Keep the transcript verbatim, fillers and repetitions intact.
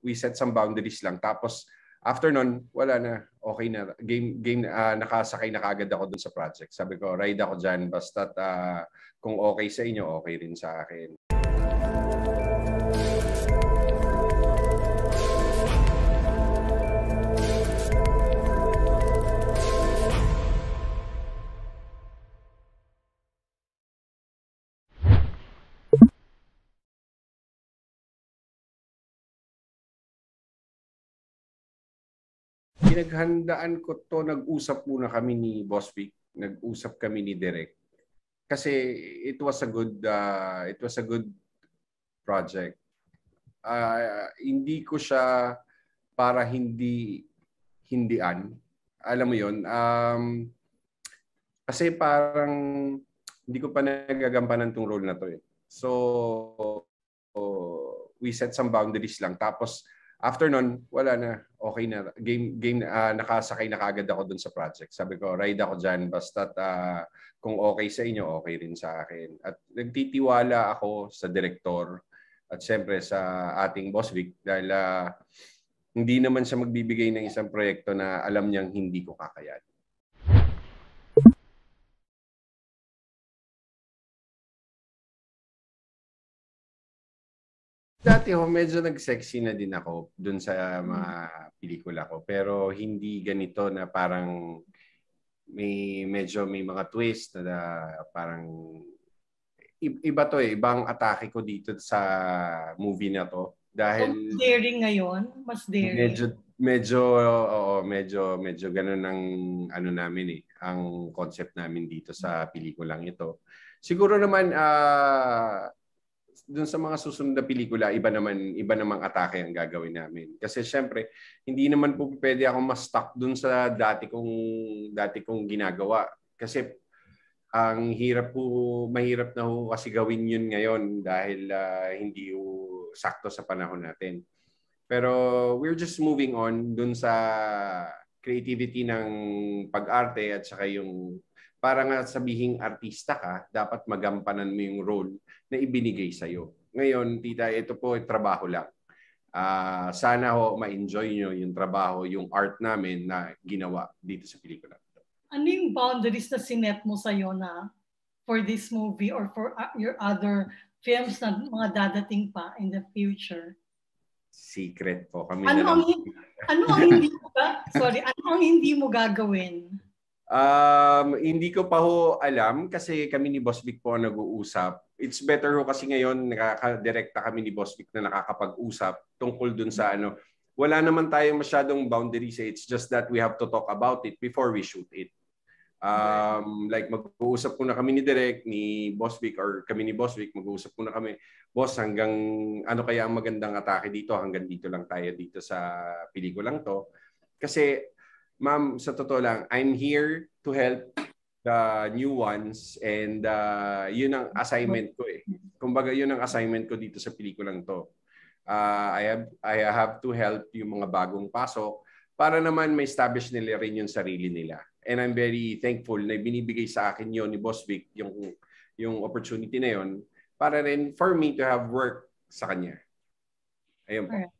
we set some boundaries lang. Tapos after nun, wala na, okay na. Game, game uh, nakasakay na kagad ako dun sa project. Sabi ko, ride ako dyan. Basta uh, kung okay sa inyo, okay rin sa akin. Pinaghandaan ko to, nag-usap muna kami ni Boss Vic, nag-usap kami ni Direk. Kasi it was a good uh, it was a good project. Uh, hindi ko siya para hindi hindian. Alam mo 'yon. Um, kasi parang hindi ko pa nagagampanan tong role na to eh. So, so we set some boundaries lang. Tapos after nun, wala na, okay na. Game, game uh, nakasakay na kagad ako dun sa project. Sabi ko, ride ako dyan. Basta uh, kung okay sa inyo, okay rin sa akin. At nagtitiwala ako sa direktor at siyempre sa ating Boss Vic dahil uh, hindi naman siya magbibigay ng isang proyekto na alam niyang hindi ko kakayanin. Dati ho, medyo nag-sexy na din ako dun sa mga pelikula ko. Pero hindi ganito na parang may medyo may mga twist na parang iba to eh. Ibang atake ko dito sa movie na to. Dahil so, daring ngayon? Mas daring? Medyo, medyo, oo, medyo, medyo ganun ang ano namin eh. Ang concept namin dito sa pelikulang ito. Siguro naman, ah... Uh, doon sa mga susunod na pelikula, iba naman iba namang atake ang gagawin namin. Kasi syempre, hindi naman po pwede ako ma-stuck doon sa dati kong dati kong ginagawa. Kasi ang hirap po, mahirap na ho kasi gawin yun ngayon dahil uh, hindi ho sakto sa panahon natin. Pero we're just moving on doon sa creativity ng pag-arte at saka yung para nga sabihing artista ka, dapat magampanan mo yung role na ibinigay sa'yo. Ngayon, tita, ito po ay trabaho lang. Uh, sana ho ma-enjoy nyo yung trabaho, yung art namin na ginawa dito sa pelikula. Ano yung boundaries na sinet mo sa'yo na for this movie or for your other films na mga dadating pa in the future? Secret po kami ano na ang, ano ang hindi mo sorry, ano ang hindi mo gagawin? Um, hindi ko pa ho alam kasi kami ni Boss Vic po nag-uusap. It's better ho kasi ngayon nakaka-direkta kami ni Boss Vic na nakakapag-usap tungkol dun sa ano. Wala naman tayong masyadong boundaries. It's just that we have to talk about it before we shoot it. Um, like mag-uusap po na kami ni Direk, ni Boss Vic or kami ni Boss Vic, mag-uusap po na kami. Boss, hanggang ano kaya ang magandang atake dito? Hanggang dito lang tayo dito sa pelikulang to. Kasi ma'am, sa totoo lang, I'm here to help the new ones and uh, yun ang assignment ko eh. Kumbaga yun ang assignment ko dito sa pelikulang to. Uh, I have I have to help yung mga bagong pasok para naman ma-establish nila rin yung sarili nila. And I'm very thankful na binibigay sa akin yun ni Boss Vic yung, yung opportunity na yun para rin for me to have work sa kanya. Ayun po.